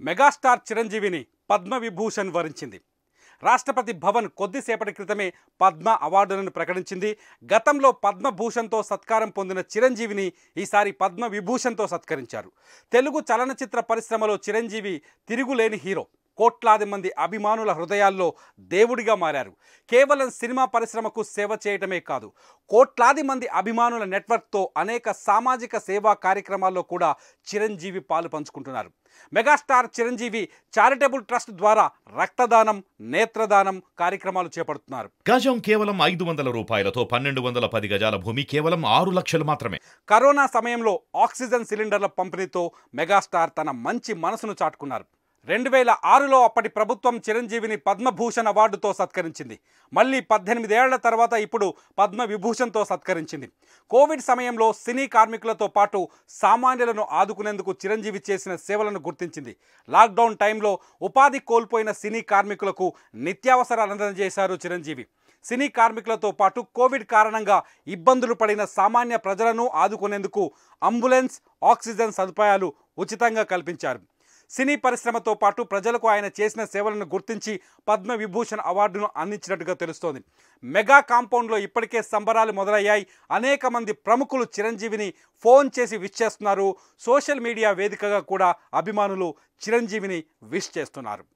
Megastar చిరంజీవిని పద్మవిభూషణ్ వరించింది. రాష్ట్రపతి భవన్ కొద్దిసేపటి క్రితమే పద్మ అవార్డులను ప్రకటించింది. గతంలో పద్మభూషణ్తో సత్కారం పొందిన చిరంజీవిని ఈసారి పద్మవిభూషణ్తో సత్కరించారు. తెలుగు చలనచిత్ర పరిశ్రమలో చిరంజీవి తిరుగులేని హీరో. కోట్లాది మంది అభిమానుల హృదయాల్లో దేవుడిగా మారారు. కేవలం సినిమా పరిశ్రమకు సేవ చేయటమే కాదు, కోట్లాది మంది అభిమానుల నెట్వర్క్తో అనేక సామాజిక సేవా కార్యక్రమాల్లో కూడా చిరంజీవి పాలు పంచుకుంటున్నారు. మెగాస్టార్ చిరంజీవి చారిటబుల్ ట్రస్ట్ ద్వారా రక్తదానం, నేత్రదానం కార్యక్రమాలు చేపడుతున్నారు. గజం కేవలం 500 రూపాయలతో 1210 గజాల భూమి కేవలం 6 లక్షలు మాత్రమే. కరోనా సమయంలో ఆక్సిజన్ సిలిండర్ల పంపిణీతో మెగాస్టార్ తన మంచి మనసును చాటుకున్నారు. 2006లో అప్పటి ప్రభుత్వం చిరంజీవిని పద్మభూషణ్ అవార్డుతో సత్కరించింది. మళ్ళీ 18 ఏళ్ల తర్వాత ఇప్పుడు పద్మవిభూషణ్తో సత్కరించింది. కోవిడ్ సమయంలో సినీ కార్మికులతో పాటు సామాన్యులను ఆదుకునేందుకు చిరంజీవి చేసిన సేవలను గుర్తించింది. లాక్డౌన్ టైంలో ఉపాధి కోల్పోయిన సినీ కార్మికులకు నిత్యావసరాలు అందజేశారు చిరంజీవి. సినీ కార్మికులతో పాటు కోవిడ్ కారణంగా ఇబ్బందులు పడిన సామాన్య ప్రజలను ఆదుకునేందుకు అంబులెన్స్, ఆక్సిజన్ సదుపాయాలు ఉచితంగా కల్పించారు. సినీ పరిశ్రమతో పాటు ప్రజలకు ఆయన చేసిన సేవలను గుర్తించి పద్మవిభూషణ్ అవార్డును అందించినట్టుగా తెలుస్తోంది. మెగా కాంపౌండ్లో ఇప్పటికే సంబరాలు మొదలయ్యాయి. అనేక మంది ప్రముఖులు చిరంజీవిని ఫోన్ చేసి విష్ చేస్తున్నారు. సోషల్ మీడియా వేదికగా కూడా అభిమానులు చిరంజీవిని విష్ చేస్తున్నారు.